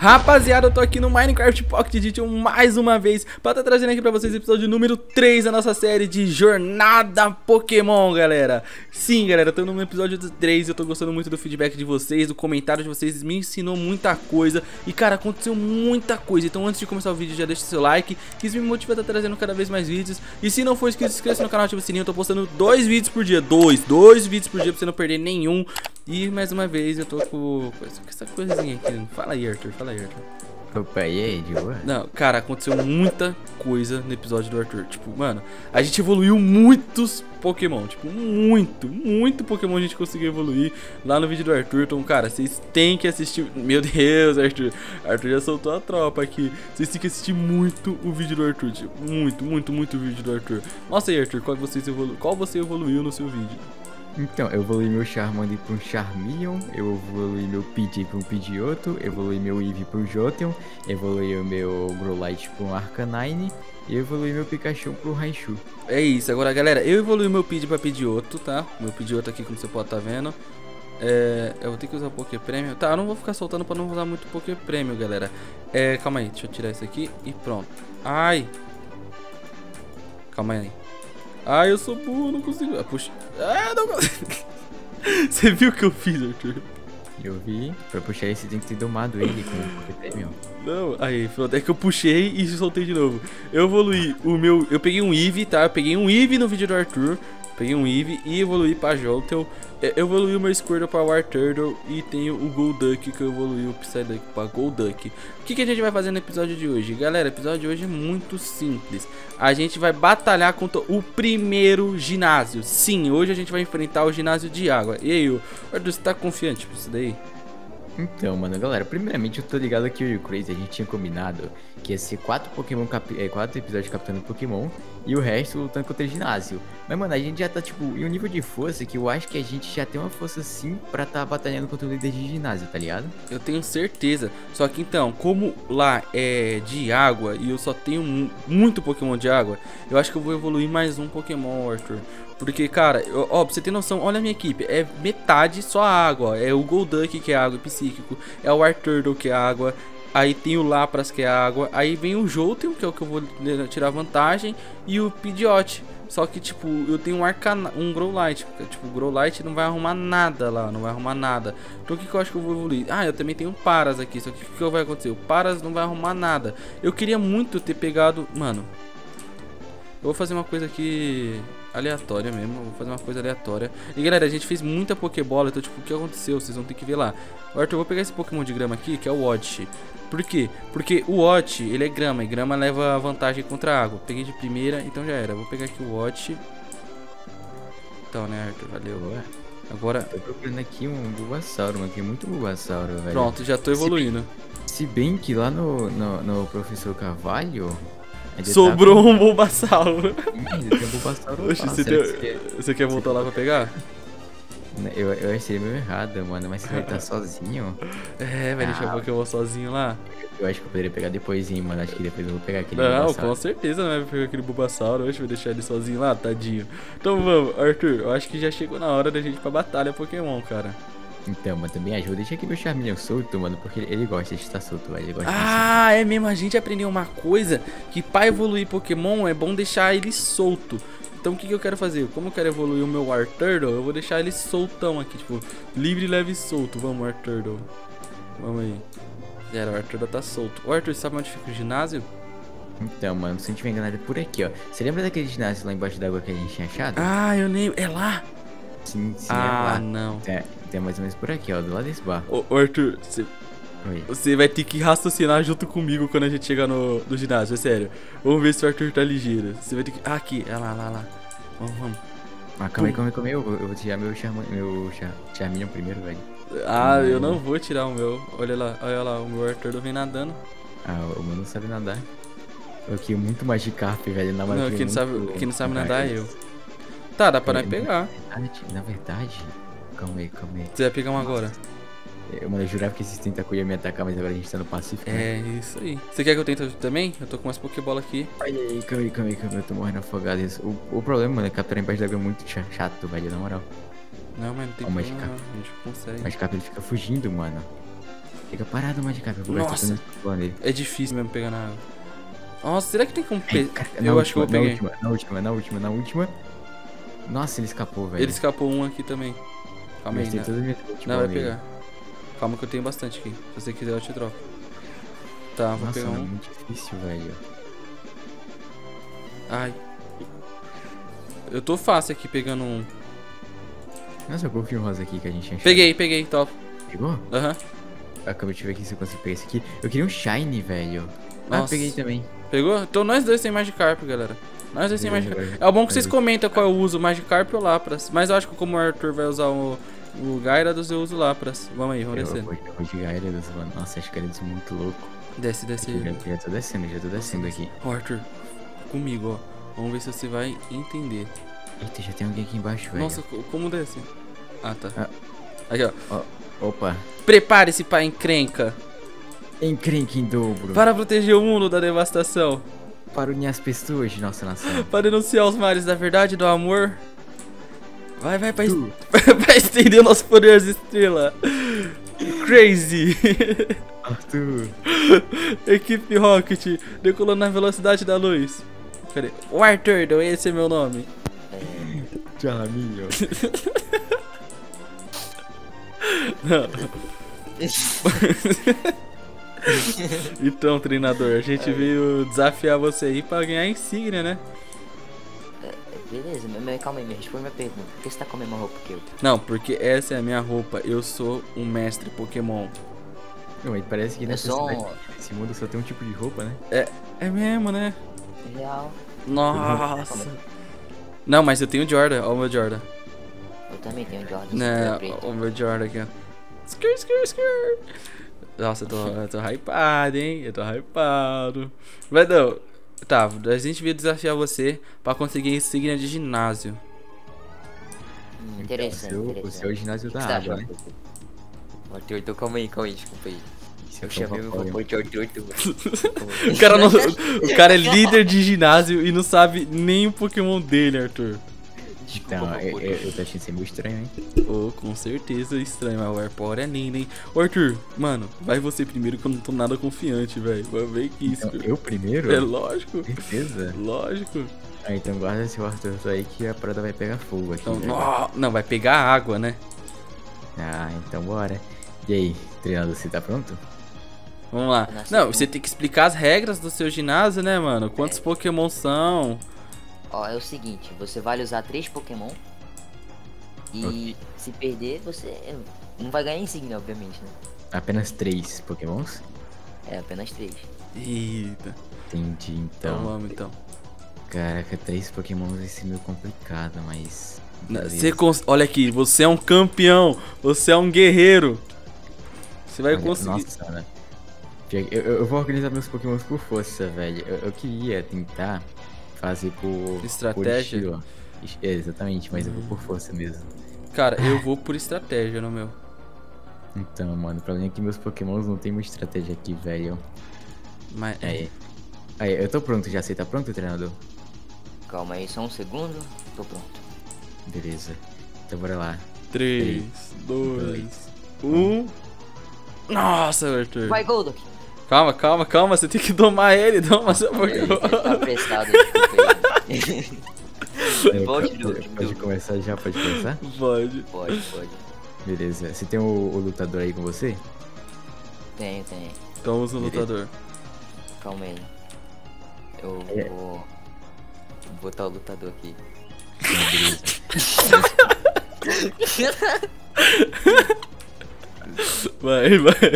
Rapaziada, eu tô aqui no Minecraft Pocket Edition mais uma vez pra estar trazendo aqui pra vocês o episódio número 3 da nossa série de Jornada Pokémon, galera. Sim, galera, eu tô no episódio 3, eu tô gostando muito do feedback de vocês, do comentário de vocês, me ensinou muita coisa. E, cara, aconteceu muita coisa, então antes de começar o vídeo já deixa seu like, que isso me motiva a estar trazendo cada vez mais vídeos. E se não for inscrito, se inscreva no canal, ativa o sininho, eu tô postando 2 vídeos por dia, dois vídeos por dia pra você não perder nenhum. E mais uma vez eu tô com essa coisinha aqui. Fala aí, Arthur, fala aí, Arthur. Opa, e aí, de boa? Não, cara, aconteceu muita coisa no episódio do Arthur. Tipo, mano, a gente evoluiu muitos Pokémon. Tipo, muito Pokémon a gente conseguiu evoluir lá no vídeo do Arthur. Então, cara, vocês têm que assistir. Meu Deus, Arthur. Arthur já soltou a tropa aqui. Vocês têm que assistir muito o vídeo do Arthur. Tipo, muito o vídeo do Arthur. Mostra aí, Arthur, qual você evoluiu no seu vídeo. Então, eu evoluí meu Charmander pra um Charmeleon, eu evoluí meu Pidgey pra um Pidgeotto, evoluí meu Eevee pra um Jolteon, evoluí o meu Growlithe pra um Arcanine e evoluí meu Pikachu pro Raichu. É isso, agora galera, eu evoluí meu Pidgey pra Pidgeotto, tá? Meu Pidgeotto aqui, como você pode estar vendo. Eu vou ter que usar Poké Prêmio. Tá, eu não vou ficar soltando pra não usar muito Poké Prêmio, galera. Calma aí, deixa eu tirar isso aqui e pronto. Ai! Calma aí. Ai, eu sou burro, não consigo. Puxa. Não consigo. Você viu o que eu fiz, Arthur? Eu vi, pra puxar ele você tem que ter domado ele com o Poké Prêmio. Não, aí, pronto, é que eu puxei e soltei de novo. Eu evoluí o meu. Eu peguei um Eevee, tá? Eu peguei um Eevee no vídeo do Arthur. Peguei um Eevee e evoluí pra Jolteon. Eu evoluí o meu Squirtle pra Wartortle e tenho o Golduck que eu evoluí o Psyduck pra Golduck. O que a gente vai fazer no episódio de hoje? Galera, o episódio de hoje é muito simples. A gente vai batalhar contra o primeiro ginásio. Sim, hoje a gente vai enfrentar o ginásio de água. E aí, Arthur, você tá confiante pra isso daí? Então, mano, galera, primeiramente eu tô ligado que eu e o Crazy a gente tinha combinado que ia ser 4 episódios capturando Pokémon e o resto lutando contra o ginásio. Mas, mano, a gente já tá, tipo, em um nível de força que eu acho que a gente já tem uma força sim pra tá batalhando contra o líder de ginásio, tá ligado? Eu tenho certeza. Só que então, como lá é de água e eu só tenho muito Pokémon de água, eu acho que eu vou evoluir mais um Pokémon, Arthur. Porque, cara, ó, pra você ter noção, olha a minha equipe, é metade só água, ó. É o Golduck que é água e psíquico, é o Wartortle que é água, aí tem o Lapras que é água, aí vem o Jolteon, que é o que eu vou tirar vantagem, e o Pidgeot. Só que, tipo, eu tenho um Growlithe, tipo, o Growlithe não vai arrumar nada lá, não vai arrumar nada. Então o que eu acho que eu vou evoluir? Ah, eu também tenho um Paras aqui, só que o que vai acontecer? O Paras não vai arrumar nada. Eu queria muito ter pegado, mano, eu vou fazer uma coisa aqui aleatória mesmo, eu vou fazer uma coisa aleatória. E galera, a gente fez muita Pokébola, então tipo, o que aconteceu? Vocês vão ter que ver lá. Arthur, eu vou pegar esse Pokémon de grama aqui, que é o Oddish. Por quê? Porque o Oddish, ele é grama, e grama leva vantagem contra a água. Peguei de primeira, então já era. Vou pegar aqui o Oddish. Então, né, Arthur, valeu. Boa. Agora... Tô procurando aqui um Bulbasauro, mano, tem muito Bulbasauro, velho. Pronto, já tô evoluindo. Se bem que lá no Professor Carvalho... sobrou um Bulbasauro. Tem um Bulbasauro. Oxe, você quer voltar lá pra pegar? Eu achei meio errado, mano, mas você vai estar sozinho? Vai deixar o Pokémon sozinho lá? Eu acho que eu poderia pegar depois, hein, mano. Acho que depois eu vou pegar aquele Não, Bulbasauro. com certeza não vai pegar aquele Bulbasauro. Hoje vai deixar ele sozinho lá, tadinho. Então vamos, Arthur, eu acho que já chegou na hora da gente ir pra batalha Pokémon, cara. Então, mas também ajuda. Deixa aqui meu Charmeleon solto, mano, porque ele gosta de estar solto, velho. Ele gosta é mesmo, a gente aprendeu uma coisa, que pra evoluir Pokémon é bom deixar ele solto. Então o que eu quero fazer? Como eu quero evoluir o meu Wartortle, eu vou deixar ele soltão aqui, tipo, livre, leve e solto. Vamos, Wartortle. Vamos aí. O Wartortle tá solto. O Arthur, sabe onde fica o ginásio? Então, mano, se não tiver enganado é por aqui, ó. Você lembra daquele ginásio lá embaixo d'água que a gente tinha achado? Ah, eu lembro. É lá? Sim, é lá. Ah, não. Tem mais ou menos por aqui, ó, do lado desse bar. Ô, Arthur, você vai ter que raciocinar junto comigo quando a gente chegar no ginásio, é sério. Vamos ver se o Arthur tá ligeiro. Você vai ter que... Ah, aqui, lá. Vamos. Ah, calma aí. Eu vou tirar meu Charmeleon primeiro, velho. Ah, eu não vou tirar o meu. Olha lá, o meu Arthur vem nadando. Ah, o meu não sabe nadar. Eu queria muito Magikarp, velho. Não, quem não sabe nadar é eu. Tá, dá pra nós pegar. Na verdade... Calma aí. Você vai pegar um agora? Eu jurava que esses tentacos iam me atacar, mas agora a gente tá no Pacífico. É, né? Isso aí. Você quer que eu tente também? Eu tô com umas Pokébola aqui. Calma aí, eu tô morrendo afogado. O problema, mano, é capturar embaixo d'água é muito chato, velho, na moral. Não, mas não tem problema, a gente consegue. O Magikarp ele fica fugindo, mano. Fica parado, Magikarp. Eu vou Nossa. gastar todo nele. É difícil mesmo pegar na água. Nossa, será que tem como pegar? Na Eu acho que eu vou última, pegar. na última. Nossa, ele escapou, velho. Ele escapou um aqui também. Calma aí, Gastei né? toda a minha Não, vai nele. pegar. Calma que eu tenho bastante aqui. Se você quiser, eu te troco. Tá, vou Nossa, pegar é um. muito difícil, velho. Ai. Eu tô fácil aqui pegando um. Nossa, eu golfinho rosa aqui que a gente achou. Peguei, top. Pegou? Aham. Acabei de ver aqui se eu consigo pegar esse aqui. Eu queria um Shine, velho. Ah, Nossa. peguei também. Pegou? Então nós dois tem Magikarp, galera. Nós dois tem Beleza, Magikarp. vai. É bom que vocês Vai. comentam qual eu uso, Magikarp ou Lapras. Mas eu acho que como o Arthur vai usar o Gyarados, eu uso Lapras. Vamos aí, vamos Eu descer. vou de Gyarados, mano. Nossa, acho que Gyarados é muito louco. Desce Já tô descendo aqui. Ó, Arthur, comigo, ó. Vamos ver se você vai entender. Eita, já tem alguém aqui embaixo, velho. Nossa, como desce? Ah, tá. Ah. Aqui, ó. Opa. Prepare-se pra encrenca. Encrenque em dobro. Para proteger o mundo da devastação. Para unir as pessoas de nossa nação. Para denunciar os males da verdade e do amor. Vai pra, Tu. pra estender o nosso poder às estrelas. Crazy. Arthur. Equipe Rocket, decolando na velocidade da luz. Cadê? O Arthur, esse é meu nome. Charminho. Não. Então, treinador, a gente veio desafiar você aí pra ganhar a insígnia, né? Beleza, mas calma aí, me responde minha pergunta. Por que você tá com a mesma roupa que eu? Não, porque essa é a minha roupa. Eu sou um mestre Pokémon. Não, mas parece que nessa sou cidade, nesse mundo só tem um tipo de roupa, né? É mesmo, né? Real. Nossa. Não, mas eu tenho Jordan. Ó o meu Jordan. Eu também tenho Jordan. Não, preto. o meu Jordan aqui, ó. Skr. Nossa, eu tô hypado, hein? Eu tô hypado. Mas não. Tá, a gente veio desafiar você pra conseguir a insígnia de ginásio. Interessante, O seu é o ginásio O que da você água, acha, né? Arthur? Então calma aí, desculpa aí. Isso é Eu chamei meu Pampolho. robô de Arthur. O cara, o cara é líder de ginásio e não sabe nem o Pokémon dele, Arthur. Desculpa, Então, Pampolho. eu tô achando isso meio estranho, hein? Oh, com certeza estranho, mas o Airpower é lindo, hein? Ô, Arthur, mano, vai você primeiro que eu não tô nada confiante, velho. Vai ver que isso. Então, eu primeiro? É lógico. Certeza? Lógico. Ah, então guarda esse Arthur aí que a parada vai pegar fogo aqui. Então, velho. não, vai pegar água, né? Ah, então bora. E aí, treinador, você tá pronto? Vamos lá. Não, você tem que explicar as regras do seu ginásio, né, mano? Quantos Pokémon são? Ó, é o seguinte, você vai usar 3 Pokémon. E se perder, você não vai ganhar insígnia, obviamente, né? Apenas 3 Pokémons? É, apenas 3. Eita. Entendi, Então então. vamos, então. Caraca, 3 Pokémons vai ser meio complicado, mas... Você olha aqui, você é um campeão. Você é um guerreiro. Você vai Olha, conseguir. Nossa, né? Eu vou organizar meus Pokémons por força, velho. Eu queria tentar fazer por Estratégia? estilo. É, exatamente, mas eu vou por força mesmo. Cara, eu vou por estratégia no meu. Então, mano, pra mim aqui meus Pokémons não tem muita estratégia aqui, velho. Mas. Aí, eu tô pronto já. Você tá pronto, treinador? Calma aí, só um segundo. Tô pronto. Beleza. Então bora lá. 3, 2, 1. Nossa, Arthur. Vai, Golduck! Calma. Você tem que domar ele. Doma seu Pokémon. Tá apressado, desculpa aí. Volte, Duque. Pode começar já? Pode começar? Pode. Pode. Beleza. Você tem o lutador aí com você? Tenho. Então usa o lutador. Calma aí. Eu vou botar o lutador aqui. Vai.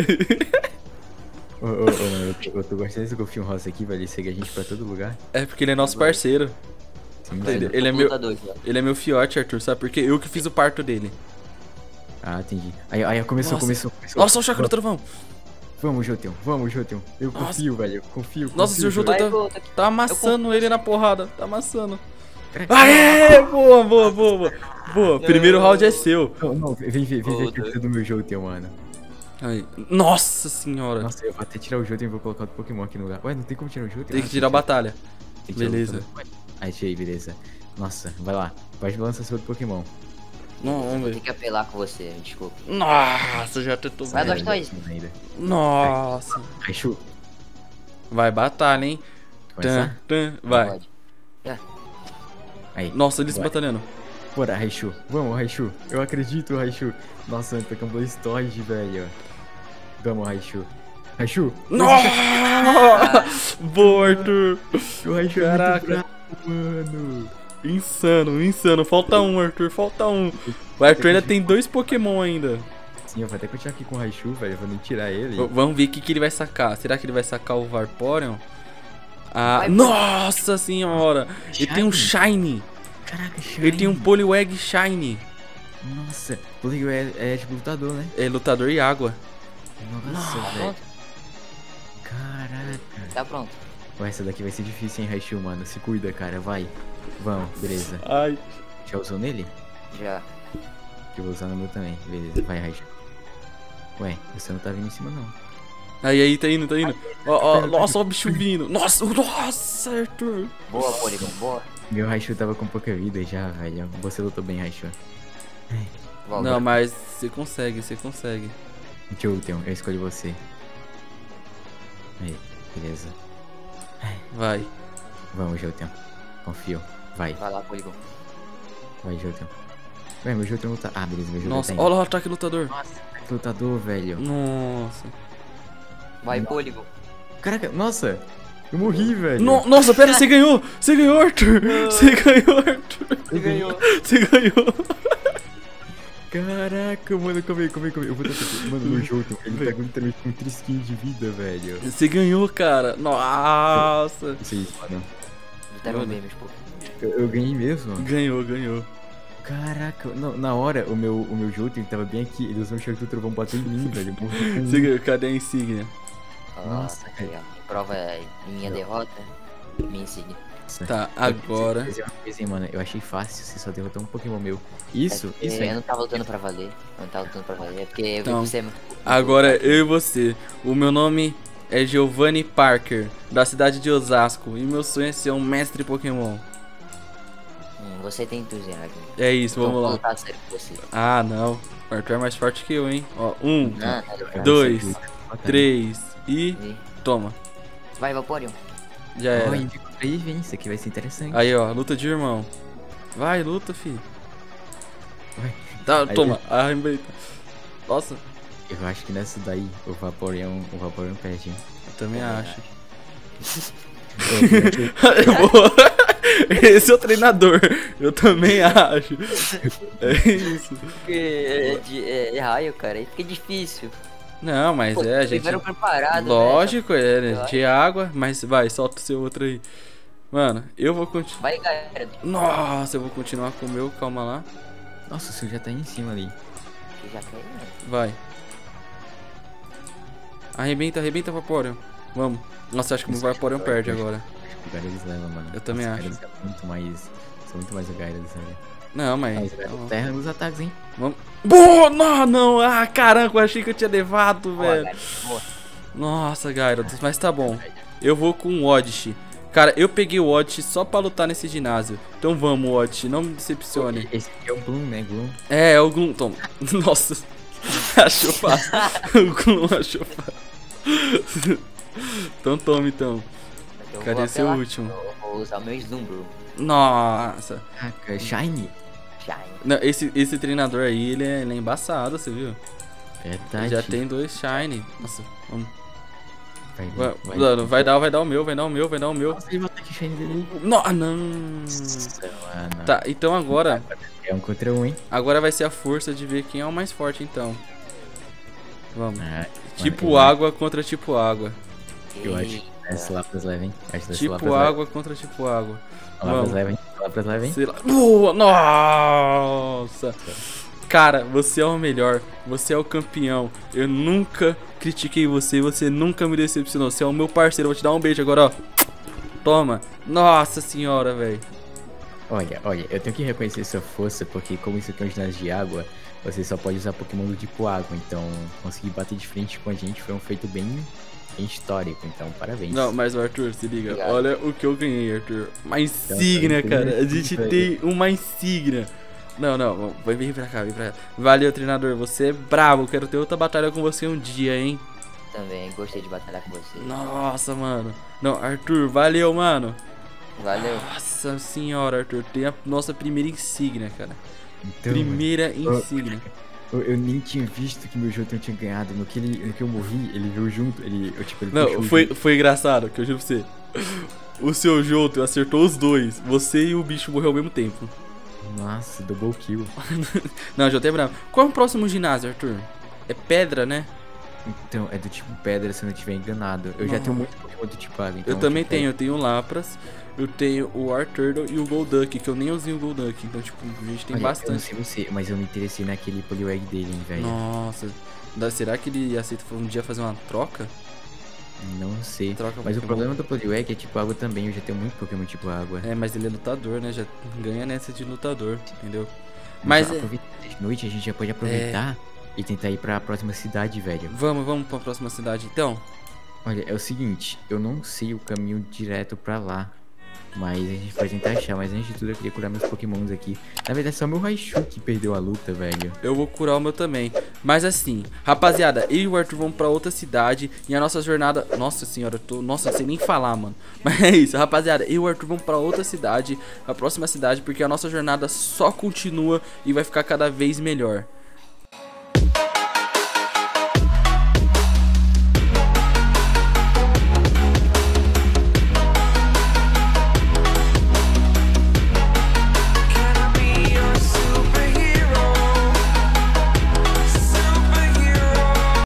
Ô, mano, eu tô gostando desse golfinho rosa aqui, velho. Ele segue a gente pra todo lugar. É porque ele é nosso parceiro. Sim, Entendeu? velho. Ele é meu. Lutador aqui, ó. Ele é meu fiote, Arthur, sabe? Porque eu que fiz o parto dele. Ah, entendi. Aí, começou. Nossa, o chakra do trovão. Vamos, Jotun. Eu Nossa. confio, velho. Eu confio. Nossa, se o Jotun Vai, tá, Golduck. tá amassando ele na porrada. Tá amassando. Caraca. Aê! Boa. Primeiro round é seu. Não, vem ver aqui Golduck. o do meu Jotun, mano. Aí. Nossa senhora. Nossa, eu vou até tirar o Jotun e vou colocar outro Pokémon aqui no lugar. Ué, não tem como tirar o Jotun? Tem que tirar a batalha. Tem que tirar o Beleza. Jotun. Aí, tirei, beleza. Nossa, vai lá. Vai lançar seu outro Pokémon. Não, Vou vamos ter ver. que apelar com você, desculpa. Nossa, já tentou. Vai, Blastoise. Ainda. Nossa. Raichu, Vai batalha, hein? começar? Vai. Pode. Aí. Nossa, eles Vai. batalhando. Bora, Raichu. Vamos, Raichu. Eu acredito, Raichu. Nossa, eu tô com Blastoise, velho. Vamos, Raichu. Raichu. Nossa! Boa, Arthur. O Raichu Caraca. é muito bravo, mano. Insano, insano. Falta um, Arthur. Falta um. O Arthur ainda tem 2 Pokémon ainda. Sim, eu vou até continuar aqui com o Raichu, velho. Eu vou nem tirar ele. Vamos ver o que ele vai sacar. Será que ele vai sacar o Vaporeon? Ah, Vai, nossa senhora! Ele tem um Shiny. Caraca, Shiny. Ele tem um Poliwag Shiny. Nossa, o Leo é tipo lutador, né? É lutador e água. Nossa, Tá velho. pronto? Caraca. Tá pronto. Ué, essa daqui vai ser difícil, hein, Raichu, mano. Se cuida, cara. Vai. Vamos, beleza. Ai. Já usou nele? Já. Eu vou usar no meu também. Beleza, vai, Raichu. Ué, você não tá vindo em cima, não. Aí, tá indo, tá indo. Ó, nossa, ó o bicho vindo. Nossa, nossa, Arthur. Boa, Porygon, boa. Meu Raichu tava com pouca vida já, velho. Você lutou bem, Raichu. Volta. Não, mas você consegue, você consegue. Jolteon, eu escolhi você. Aí, beleza. Vai. Vamos, Jolteon. Confio. Vai, Vai lá, Porygon. vai, Jolteon. Ué, meu Jolteon luta. Ah, beleza, meu Jolteon Nossa, tá indo. olha lá o ataque lutador. Nossa, que lutador, velho. Nossa. Vai, Porygon. Caraca, nossa. Eu morri, velho. Nossa, pera, você ganhou! Você ganhou, Arthur! Você ganhou, Arthur! Você ganhou. Você ganhou! Caraca, mano, calma aí. Eu vou tentar. Mano, meu Jolteon, ele tá com literalmente com 3 kills de vida, velho. Você ganhou, cara! Nossa! Isso aí, mano. Vitaram bem, meus Pokémon. Eu ganhei mesmo. Ganhou, ganhou. Caraca, na hora, o meu Jolteon tava bem aqui. Ele usou um choque do trovão, bateu em mim, velho. Eu morri com Você ganhou, cadê a insígnia? Nossa, Nossa, aqui, ó. Prova minha derrota, minha insígnia. Nossa. Tá, agora. Eu vou dizer uma coisa, hein, mano. Eu achei fácil, você só derrotou um Pokémon meu. Isso Eu aí. não tava lutando pra valer. Eu não tava lutando pra valer. É porque eu vi Então, que você é muito... Agora eu e você. O meu nome é Giovanni Parker, da cidade de Osasco. E meu sonho é ser um mestre Pokémon. Você tem entusiasmo. É isso, vamos Vou lá. lutar sério com você. Ah, não. O Arthur é mais forte que eu, hein? Ó, 1, Não, 2, 3 e. E- Toma. Vai, Vaporeon. Já Ó, era. indico 3, vem. Isso aqui vai ser interessante. Aí, ó, luta de irmão. Vai, luta, fi. Vai. Tá, Aí. toma. Arrebenta. Nossa, Eu acho que nessa daí, o Vaporeon perde, hein. eu também acho. Eu- Eu vou- Esse é o treinador. Eu também acho. É isso. Porque é raio, cara. Aí fica difícil. Não, mas Pô, é, a gente. tiveram preparado, Lógico, é, Eu né? acho. De água, mas vai, solta o seu outro aí. Mano, eu vou continuar. Vai, galera. Nossa, eu vou continuar com o meu, calma lá. Nossa, o seu já tá aí em cima ali. Que já caiu, né? Vai. Arrebenta, arrebenta, Vaporeon. Vamos. Nossa, acho que o Vaporeon perde agora. Acho que o Gyarados leva, mano. Eu também Nossa, acho. o Gyarados é muito mais... São muito mais o Gyarados, velho. Não, Ah, mas. o Gyarados terra nos ataques, hein. Vamos. Boa! Não, não! Ah, caramba, eu achei que eu tinha levado, Boa, velho. galera. Boa. Nossa, Gyarados, mas tá bom. Eu vou com o Oddish. Cara, eu peguei o Oddish só pra lutar nesse ginásio. Então vamos, Oddish, não me decepcione. Esse aqui é o Gloom, né? Gloom. É o Gloom. Toma. Nossa. Achou fácil. O Gloom achou fácil. Então toma, então. Eu Cadê vou seu apelar. último? Eu vou usar o meu Slumbro. Nossa. Caraca, Shiny. Shine. Não, esse treinador aí, ele é embaçado, você viu? Verdade. Já tem 2 Shine. Nossa, vamos. Vai, Vai dar o meu, vai dar o meu, vai dar o meu. Nossa, ele matou aqui o Shiny dele. Não, não. Nossa, mano. Tá, então agora. É um contra um, hein. Agora vai ser a força de ver quem é o mais forte, então. Vamos. Ah, Tipo mano, água contra tipo água. Eu acho que essa Lapras leva, hein. Acho que essa Tipo Lapras água contra tipo água. leva. Lapras Vamos. leva, hein. Lapras leva, hein. Sei lá. Boa! Nossa! Cara, você é o melhor. Você é o campeão. Eu nunca critiquei você. Você nunca me decepcionou. Você é o meu parceiro. Eu vou te dar um beijo agora, ó. Toma. Nossa senhora, velho. Olha, eu tenho que reconhecer sua força, porque como isso aqui é um ginásio de água, você só pode usar Pokémon do tipo água, então conseguir bater de frente com a gente foi um feito bem histórico, então parabéns. Não, mas o Arthur, se liga. Obrigado. Olha o que eu ganhei, Arthur. Uma insígnia, Então, cara. A gente velho. tem uma insígnia. Não, vem pra cá, vem pra cá. Valeu, treinador, você é brabo. Quero ter outra batalha com você um dia, hein? Também gostei de batalhar com você. Nossa, mano. Não, Arthur, valeu, mano. Valeu. Nossa senhora, Arthur, tem a nossa primeira insígnia, cara. Então, Primeira insígnia. eu nem tinha visto que meu Jotun tinha ganhado. No que eu morri, ele veio junto. Ele Não, puxou foi engraçado, que eu juro pra você. O seu Jotun acertou os dois. Você e o bicho morreu ao mesmo tempo. Nossa, double kill. Não, Jotun é bravo. Qual é o próximo ginásio, Arthur? É pedra, né? Então, é do tipo pedra, se eu não estiver enganado. Eu já tenho muito Pokémon do tipo água. Então, Eu também tipo, tenho. Eu tenho o Lapras, eu tenho o Arturtle e o Golduck, que eu nem usei o Golduck. Então, tipo, a gente tem olha, eu não bastante. sei você, mas eu me interessei naquele Poliwag dele, hein, velho. Nossa. Será que ele aceita um dia fazer uma troca? Não sei. Troca Mas o Pokémon. problema do Poliwag é tipo água também. Eu já tenho muito Pokémon tipo água. É, mas ele é lutador, né? Já ganha nessa de lutador, entendeu? Mas de noite a gente já pode aproveitar e tentar ir pra próxima cidade, velho. vamos pra próxima cidade, então. Olha, é o seguinte, eu não sei o caminho direto pra lá. Mas a gente pode tentar achar. Mas antes de tudo eu queria curar meus Pokémons aqui. Na verdade só meu Raichu que perdeu a luta, velho. Eu vou curar o meu também. Mas assim, rapaziada, eu e o Arthur vamos pra outra cidade. E a nossa jornada... Nossa senhora, Nossa, não sei nem falar, mano. Mas é isso, rapaziada, eu e o Arthur vamos pra outra cidade. A próxima cidade, porque a nossa jornada só continua e vai ficar cada vez melhor.